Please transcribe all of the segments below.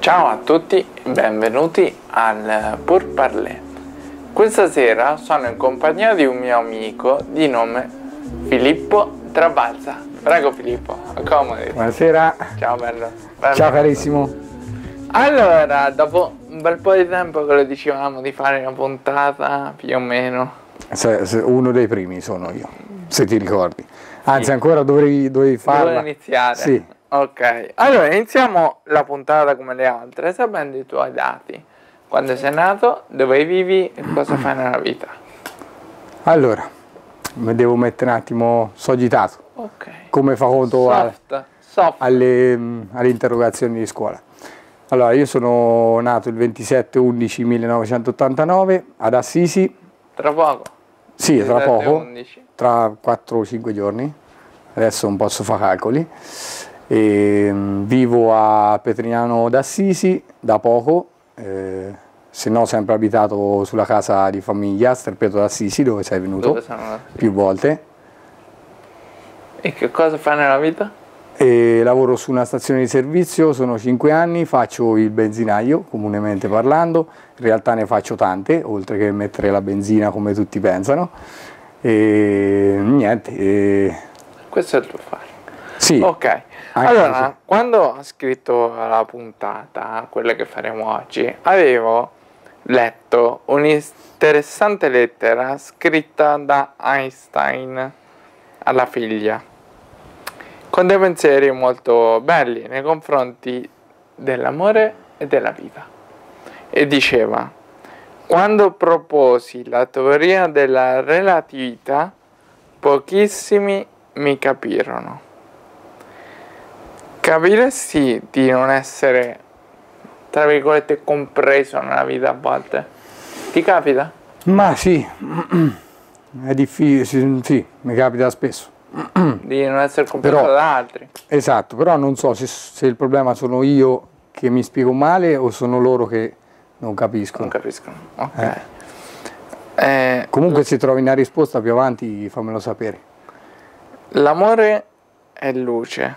Ciao a tutti, benvenuti al Pour Parler. Questa sera sono in compagnia di un mio amico di nome Filippo Trabalza. Prego Filippo, accomodati. Buonasera. Ciao bello. Ciao carissimo. Allora, dopo un bel po' di tempo che lo dicevamo di fare una puntata, più o meno. Uno dei primi sono io, se ti ricordi. Anzi, sì. Ancora dovevi farla. Dovevo iniziare? Sì. Ok, allora iniziamo la puntata come le altre, sapendo i tuoi dati. Quando sei nato, dove vivi e cosa fai nella vita? Allora, mi devo mettere un attimo, so agitato. Ok. Come fa conto soft. alle interrogazioni di scuola. Allora, io sono nato il 27/11/1989 ad Assisi. Tra poco? Sì, tra poco, 11. Tra 4 o 5 giorni. Adesso non posso fare calcoli. Vivo a Petrignano d'Assisi da poco, se no sempre abitato sulla casa di famiglia a Sterpeto d'Assisi, dove sei venuto più volte. E che cosa fai nella vita? Lavoro su una stazione di servizio, sono 5 anni, faccio il benzinaio, comunemente parlando, in realtà ne faccio tante, oltre che mettere la benzina come tutti pensano, e niente. Questo è il tuo fare? Sì. Ok. Allora, quando ho scritto la puntata, quella che faremo oggi, avevo letto un'interessante lettera scritta da Einstein alla figlia, con dei pensieri molto belli nei confronti dell'amore e della vita. E diceva: quando proposi la teoria della relatività, pochissimi mi capirono. Capiresti di non essere, tra virgolette, compreso nella vita a volte? Ti capita? Ma sì, è difficile, sì, mi capita spesso. Di non essere compreso da altri. Esatto, però non so se il problema sono io che mi spiego male o sono loro che non capiscono. Non capiscono, ok. Comunque se trovi una risposta più avanti fammelo sapere. L'amore è luce,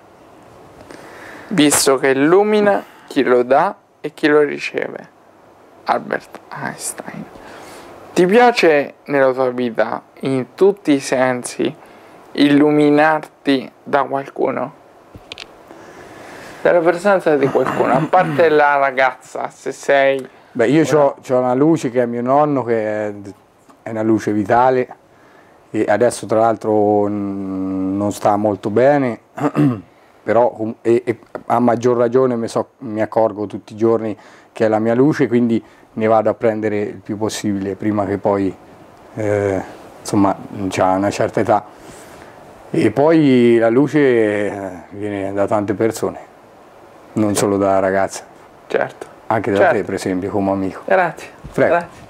visto che illumina chi lo dà e chi lo riceve. Albert Einstein. Ti piace nella tua vita, in tutti i sensi, illuminarti da qualcuno? Dalla presenza di qualcuno, a parte la ragazza, se sei... Beh, io ho una luce che è mio nonno, che è una luce vitale, e adesso tra l'altro non sta molto bene, però a maggior ragione mi accorgo tutti i giorni che è la mia luce, quindi ne vado a prendere il più possibile prima che poi insomma c'ha una certa età. E poi la luce viene da tante persone, non solo da ragazze. Certo. Anche da te per esempio come amico. Grazie. Prego. Grazie.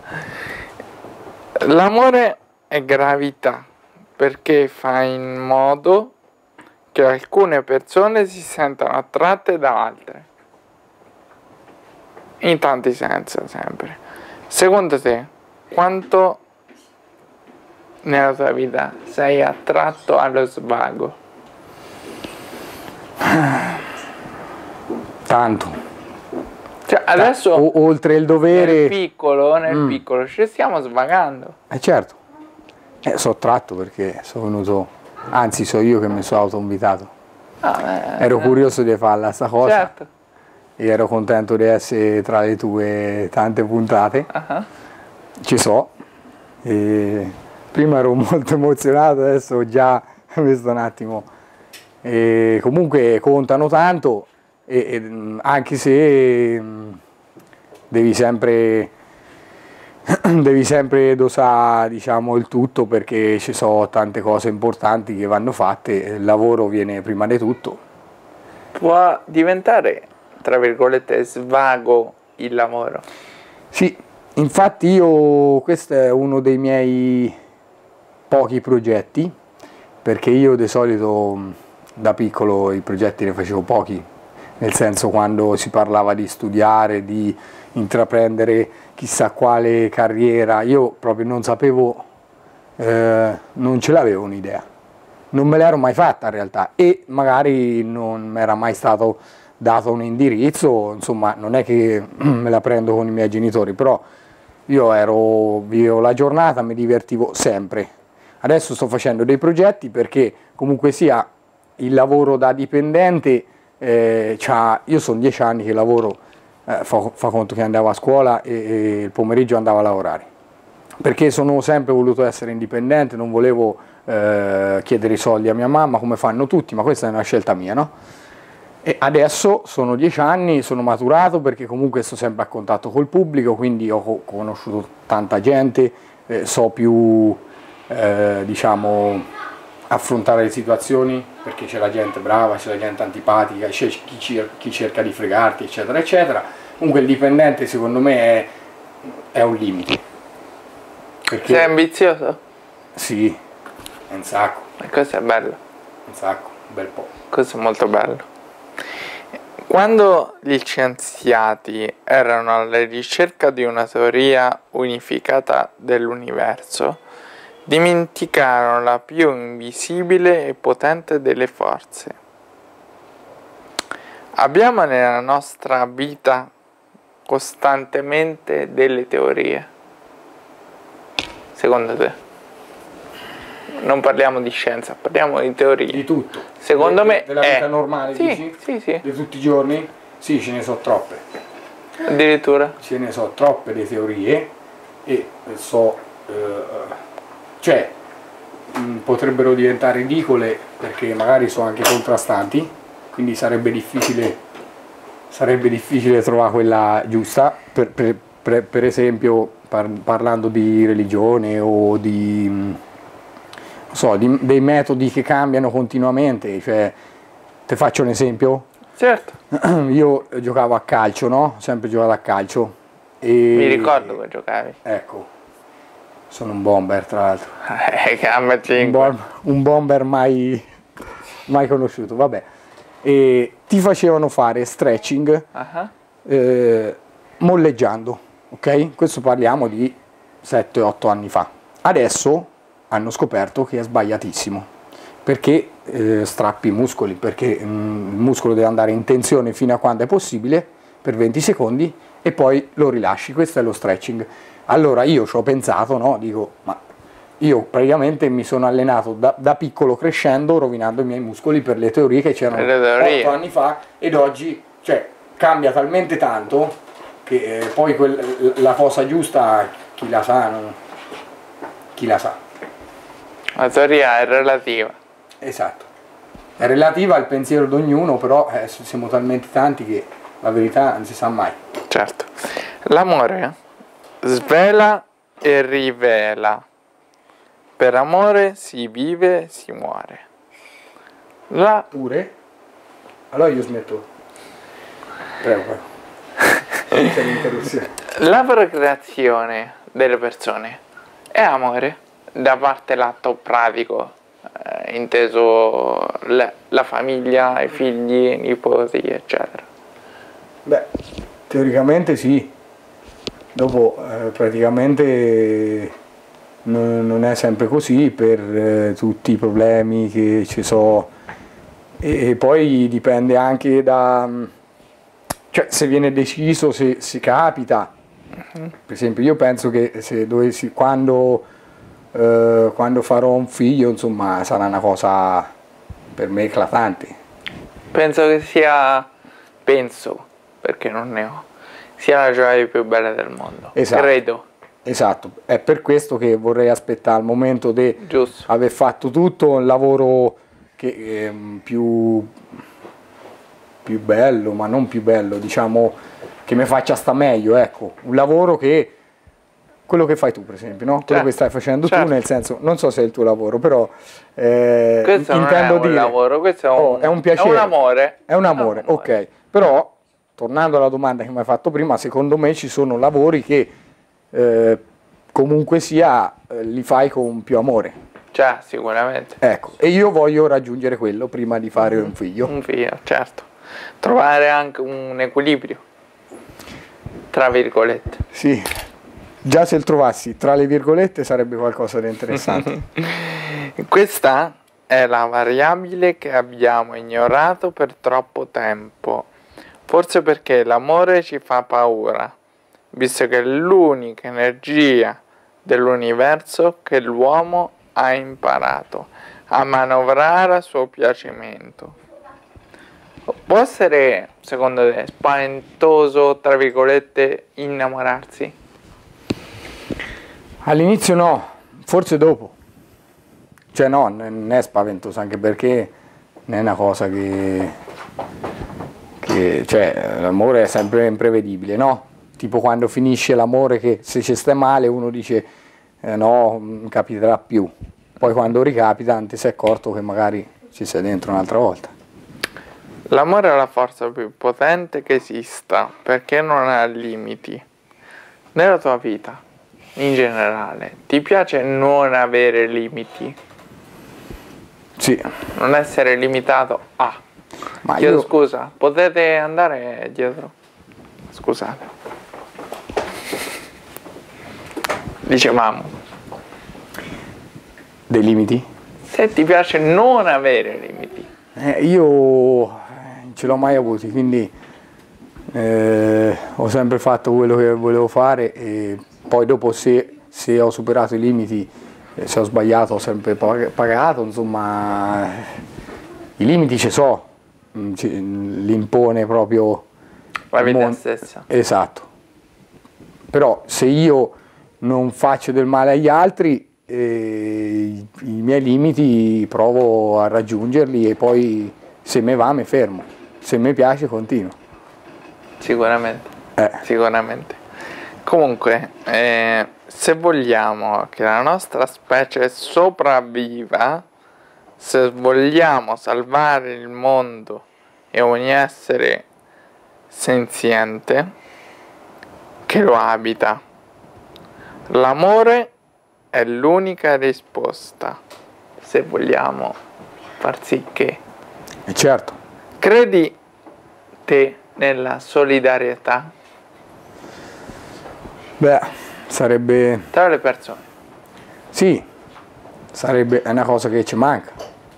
L'amore è gravità perché fa in modo che alcune persone si sentano attratte da altre, in tanti sensi sempre. Secondo te, quanto nella tua vita sei attratto allo svago? Tanto. Cioè adesso oltre il dovere nel piccolo ci stiamo svagando. Certo, sono attratto perché sono venuto, anzi so io che mi sono autoinvitato. Ero curioso di farla sta cosa. Certo. E ero contento di essere tra le tue tante puntate. Ci so, e prima ero molto emozionato, adesso già mi sto un attimo, e comunque contano tanto, anche se devi sempre dosare, diciamo, il tutto, perché ci sono tante cose importanti che vanno fatte, il lavoro viene prima di tutto. Può diventare, tra virgolette, svago il lavoro? Sì, infatti questo è uno dei miei pochi progetti, perché io di solito da piccolo i progetti ne facevo pochi, nel senso quando si parlava di studiare, di intraprendere chissà quale carriera, io proprio non sapevo, non ce l'avevo un'idea. non me l'ero mai fatta in realtà, e magari non mi era mai stato dato un indirizzo, insomma non è che me la prendo con i miei genitori, però io vivevo la giornata, mi divertivo sempre. Adesso sto facendo dei progetti perché comunque sia il lavoro da dipendente, io sono 10 anni che lavoro, fa conto che andavo a scuola e il pomeriggio andavo a lavorare, perché sono sempre voluto essere indipendente, non volevo chiedere i soldi a mia mamma come fanno tutti, ma questa è una scelta mia, no? E adesso sono 10 anni, sono maturato perché comunque sto sempre a contatto col pubblico, quindi ho conosciuto tanta gente, so più, diciamo, affrontare le situazioni, perché c'è la gente brava, c'è la gente antipatica, c'è chi cerca di fregarti, eccetera, eccetera. Comunque il dipendente secondo me è un limite. Perché, sei ambizioso? sì, è un sacco. E questo è bello. Un sacco, un bel po'. Questo è molto bello. Quando gli scienziati erano alla ricerca di una teoria unificata dell'universo, dimenticarono la più invisibile e potente delle forze. Abbiamo nella nostra vita costantemente delle teorie. Secondo te? Non parliamo di scienza, parliamo di teorie. Di tutto. Secondo me della vita normale, sì, dici? sì. Di tutti i giorni? Sì, ce ne so troppe. Addirittura? Ce ne so troppe le teorie e so, cioè, potrebbero diventare ridicole perché magari sono anche contrastanti, quindi sarebbe difficile trovare quella giusta. Per esempio, parlando di religione o dei metodi che cambiano continuamente, cioè, ti faccio un esempio? Certo. Io giocavo a calcio, no? Ho sempre giocato a calcio. E Mi ricordo che giocavi. ecco, sono un bomber tra l'altro. Gamma 5. Un bomber mai conosciuto, vabbè. E ti facevano fare stretching molleggiando, ok? Questo parliamo di 7-8 anni fa. Adesso hanno scoperto che è sbagliatissimo, perché strappi i muscoli, perché il muscolo deve andare in tensione fino a quando è possibile, per 20 secondi, e poi lo rilasci. Questo è lo stretching. Allora io ci ho pensato, no? Dico, ma io praticamente mi sono allenato da piccolo crescendo, rovinando i miei muscoli per le teorie che c'erano 8 anni fa, ed oggi, cioè, cambia talmente tanto che poi la cosa giusta chi la sa, no? Chi la sa. La teoria è relativa. Esatto, è relativa al pensiero di ognuno, però siamo talmente tanti che la verità non si sa mai. Certo. L'amore svela e rivela. Per amore si vive, si muore. Pure? Allora io smetto. Prego. C'è l'interruzione. La procreazione delle persone è amore da parte l'atto pratico, inteso la famiglia, i figli, i nipoti, eccetera. Beh, teoricamente sì. Dopo praticamente non è sempre così per tutti i problemi che ci sono, e poi dipende anche da, cioè, se viene deciso, se si capita. Per esempio io penso che se dovessi, quando farò un figlio, insomma, sarà una cosa per me eclatante. Penso che sia, perché non ne ho, sia la gioia più bella del mondo. Esatto. Credo. Esatto, è per questo che vorrei aspettare il momento di Giusto. aver fatto tutto un lavoro che più bello, ma non più bello, diciamo, che mi faccia sta meglio, ecco, un lavoro che, quello che fai tu per esempio, no? Quello che stai facendo tu, nel senso, non so se è il tuo lavoro, però questo intendo non è un lavoro, questo è un piacere, è un amore. è un amore, ok, però tornando alla domanda che mi hai fatto prima, secondo me ci sono lavori che comunque sia li fai con più amore. Cioè, sicuramente. Ecco, e io voglio raggiungere quello prima di fare un figlio. Un figlio, certo. Trovare anche un equilibrio, tra virgolette. Sì, già se il trovassi tra le virgolette sarebbe qualcosa di interessante. Questa è la variabile che abbiamo ignorato per troppo tempo, forse perché l'amore ci fa paura, visto che è l'unica energia dell'universo che l'uomo ha imparato a manovrare a suo piacimento. Può essere, secondo te, spaventoso, tra virgolette, innamorarsi? All'inizio no, forse dopo. Cioè no, non è spaventoso, anche perché non è una cosa cioè, l'amore è sempre imprevedibile, no? Tipo quando finisce l'amore, che se ci stai male uno dice no, non capiterà più. Poi quando ricapita non ti sei accorto che magari ci sei dentro un'altra volta. L'amore è la forza più potente che esista, perché non ha limiti. Nella tua vita, in generale, ti piace non avere limiti? Sì. Non essere limitato a... Ma Chiedo scusa, potete andare dietro? Scusate. Dicevamo, dei limiti? se ti piace non avere limiti. Io non ce l'ho mai avuti, quindi ho sempre fatto quello che volevo fare e poi dopo se ho superato i limiti, se ho sbagliato ho sempre pagato, insomma i limiti ci so, li impone proprio la vita stessa. Esatto, però se io non faccio del male agli altri, i miei limiti provo a raggiungerli e poi se mi va mi fermo, se mi piace continuo. Sicuramente, sicuramente. Comunque, se vogliamo che la nostra specie sopravviva, se vogliamo salvare il mondo e ogni essere senziente che lo abita, l'amore è l'unica risposta, se vogliamo far sì che... Certo. Credi te nella solidarietà? Beh, sarebbe... Tra le persone? Sì, sarebbe una cosa che ci manca,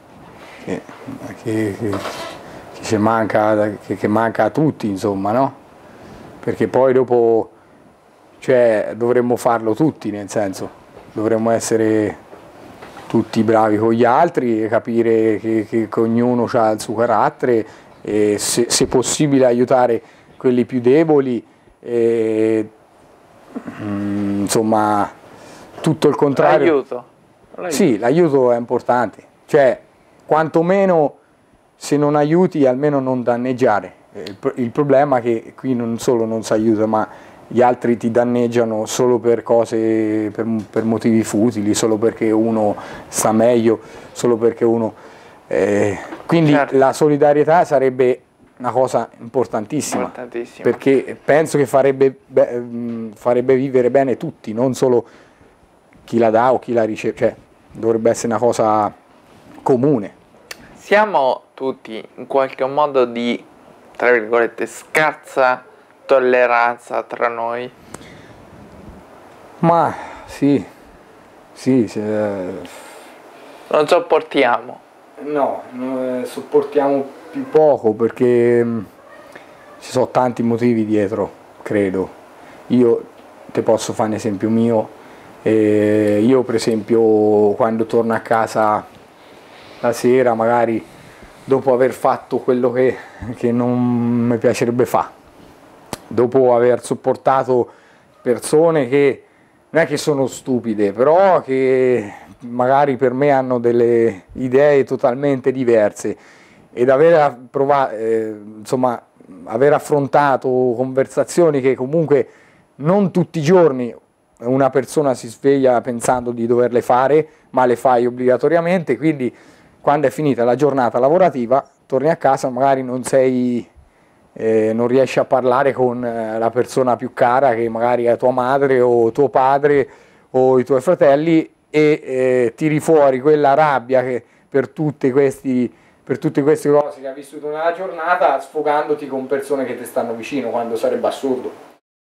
che ci manca, che manca a tutti, insomma, no? Perché poi dopo, cioè, dovremmo farlo tutti, nel senso, dovremmo essere tutti bravi con gli altri e capire che ognuno ha il suo carattere e se possibile aiutare quelli più deboli e, insomma tutto il contrario. L'aiuto. Sì, l'aiuto è importante, cioè quantomeno se non aiuti almeno non danneggiare. Il problema è che qui non solo non si aiuta, ma gli altri ti danneggiano solo per cose, per motivi futili, solo perché uno sta meglio, solo perché uno... quindi certo, la solidarietà sarebbe una cosa importantissima, perché penso che farebbe vivere bene tutti, non solo chi la dà o chi la riceve, cioè dovrebbe essere una cosa comune. Siamo tutti in qualche modo di, tra virgolette, scarsa tolleranza tra noi? Ma sì, non sopportiamo? No, sopportiamo più poco perché ci sono tanti motivi dietro, credo. Io ti posso fare un esempio mio, io per esempio quando torno a casa la sera, magari dopo aver fatto quello che non mi piacerebbe fare, dopo aver sopportato persone che non è che sono stupide, però che magari per me hanno delle idee totalmente diverse, ed aver provato, insomma, aver affrontato conversazioni che comunque non tutti i giorni una persona si sveglia pensando di doverle fare, ma le fai obbligatoriamente, quindi quando è finita la giornata lavorativa torni a casa, magari non riesci a parlare con la persona più cara, che magari è tua madre o tuo padre o i tuoi fratelli, e tiri fuori quella rabbia che per tutte queste cose che hai vissuto nella giornata, sfogandoti con persone che ti stanno vicino, quando sarebbe assurdo.